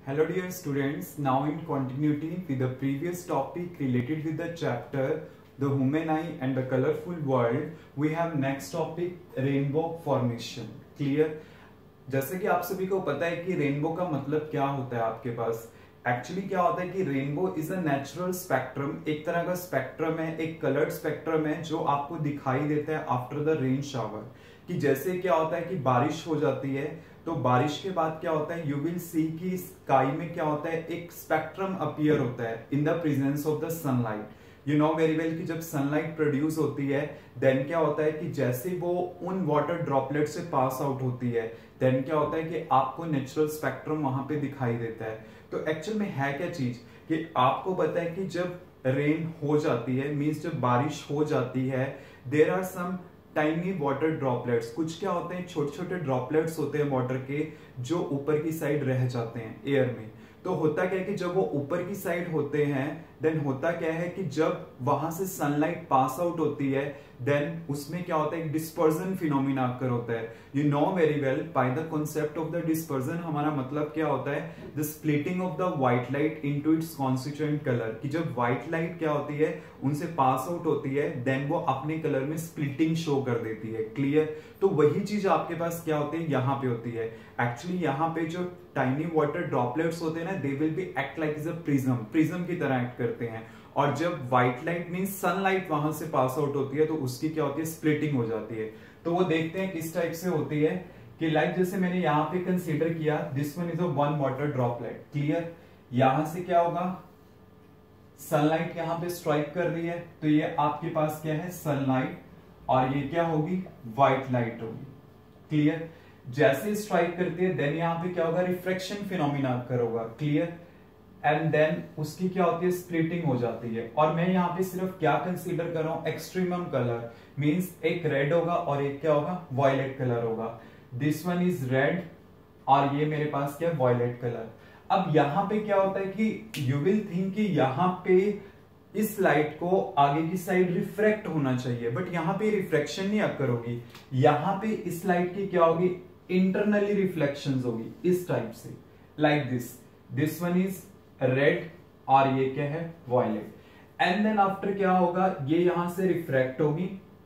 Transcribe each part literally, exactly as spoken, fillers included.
Hello dear students, now in continuity with the previous topic related with the chapter the human eye and the colorful world, we have next topic rainbow formation. Clear? जैसे कि आप सभी को पता है कि rainbow का मतलब क्या होता है आपके पास, एक्चुअली क्या होता है कि rainbow is a natural spectrum, एक तरह का स्पेक्ट्रम है, एक कलर्ड स्पेक्ट्रम है जो आपको दिखाई देता है आफ्टर द रेन शावर। कि जैसे क्या होता है कि बारिश हो जाती है तो बारिश के बाद क्या होता है, यू विल सी कि स्काई में क्या होता है, एक स्पेक्ट्रम अपीयर होता है in the presence of the sunlight. You know very well कि जब सनलाइट प्रोड्यूस होती है देन क्या होता है कि जैसे वो उन वाटर ड्रॉपलेट से पास आउट होती है देन क्या होता है कि आपको नेचुरल स्पेक्ट्रम वहां पे दिखाई देता है। तो एक्चुअल में है क्या चीज कि आपको पता है कि जब रेन हो जाती है मीन्स जब बारिश हो जाती है there are some tiny water droplets, कुछ क्या होते हैं छोटे छोटे ड्रॉपलेट्स होते हैं वाटर के जो ऊपर की साइड रह जाते हैं एयर में। तो होता क्या है कि जब वो ऊपर की साइड होते हैं देन होता क्या है कि जब वहां से सनलाइट पास आउट होती है देन उसमें क्या होता है, एक डिस्पर्जन फिनोमिना अकर होता है। You know very well by the concept of the dispersion हमारा मतलब क्या होता है, the splitting of the white light into its constituent colour. कि जब व्हाइट लाइट क्या होती है उनसे पास आउट होती है देन वो अपने कलर में स्प्लिटिंग शो कर देती है। क्लियर? तो वही चीज आपके पास क्या होती है यहाँ पे होती है। एक्चुअली यहाँ पे जो टाइनी वाटर ड्रॉपलेट्स होते हैं ना they will be act like a prism, prism की तरह एक्ट करते हैं। और जब व्हाइट लाइट मीन सनलाइट वहां से पास आउट होती है तो उसकी क्या होती है, स्प्लिटिंग हो जाती है। तो वो देखते हैं किस टाइप से होती है कि लाइक जैसे मैंने यहाँ पे कंसीडर किया this one is a one water droplet. Clear? यहां से क्या होगा, सनलाइट यहाँ पे स्ट्राइक कर रही है तो ये आपके पास क्या है सनलाइट और ये क्या होगी व्हाइट लाइट होगी। क्लियर? जैसे स्ट्राइक करती है देन यहाँ पे क्या होगा, रिफ्रैक्शन फिनोमिना अकर होगा। क्लियर? एंड देन उसकी क्या होती है, स्प्लिटिंग हो जाती है। और मैं यहाँ पे सिर्फ क्या कंसीडर कर रहा हूं, एक्सट्रीमम कलर मींस एक रेड होगा और एक क्या होगा, वायलेट कलर होगा। दिस वन इज रेड और ये मेरे पास क्या है, वायलेट कलर। अब यहाँ पे क्या होता है कि यू विल थिंक कि यहाँ पे इस लाइट को आगे की साइड रिफ्रैक्ट होना चाहिए बट यहाँ पे रिफ्रैक्शन नहीं अकर होगी। यहाँ पे इस लाइट की क्या होगी, इंटरनली रिफ्लेक्शंस होगी इस टाइप से, like this. This one is red और ये क्या है, वायलेट। एंड देन आफ्टर क्या होगा, ये यहां से रिफ्रैक्ट होगी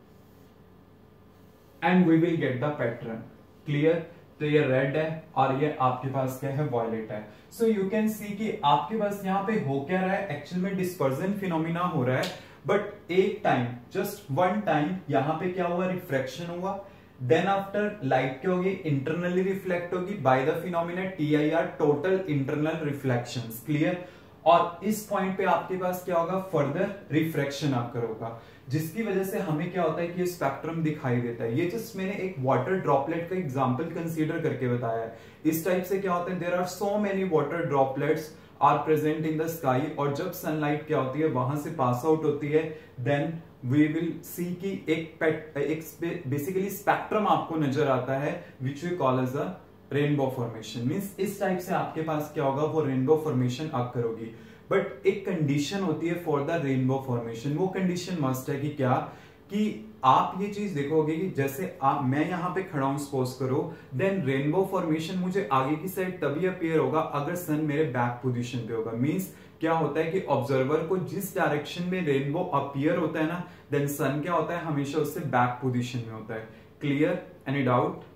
and we will get the pattern. Clear? तो ये रेड है और ये आपके पास क्या है, वायलेट है। सो यू कैन सी कि आपके पास यहाँ पे हो क्या रहा है, एक्चुअल में डिस्पर्जन फिनोमिना हो रहा है बट एक टाइम जस्ट वन टाइम यहाँ पे क्या हुआ, रिफ्रैक्शन हुआ। देन आफ्टर लाइट क्या होगी, इंटरनली रिफ्लेक्ट होगी by the phenomena T I R, total internal reflections. Clear? और इस पॉइंट पे आपके पास क्या होगा, फर्दर रिफ्रैक्शन आकर होगा जिसकी वजह से हमें क्या होता है कि ये स्पेक्ट्रम दिखाई देता है। ये जस्ट मैंने एक वाटर ड्रॉपलेट का एग्जांपल कंसीडर करके बताया है। इस टाइप से क्या होता है, there are so many water droplets are present in the sky और जब सनलाइट क्या होती है वहां से पास आउट होती है देन वी विल सी की एक एक बेसिकली स्पेक्ट्रम आपको नजर आता है which we call as a rainbow formation. Means इस टाइप से आपके पास क्या होगा, वो रेनबो फॉर्मेशन आकर होगी। बट एक कंडीशन होती है फॉर द रेनबो फॉर्मेशन, वो कंडीशन मस्ट है कि क्या कि आप ये चीज देखोगे कि जैसे आप मैं यहां पे खड़ा हूं सपोज करो देन रेनबो फॉर्मेशन मुझे आगे की साइड तभी अपीयर होगा अगर सन मेरे बैक पोजीशन पे होगा। मींस क्या होता है कि ऑब्जर्वर को जिस डायरेक्शन में रेनबो अपीयर होता है ना देन सन क्या होता है, हमेशा उससे बैक पोजीशन में होता है। क्लियर? Any doubt?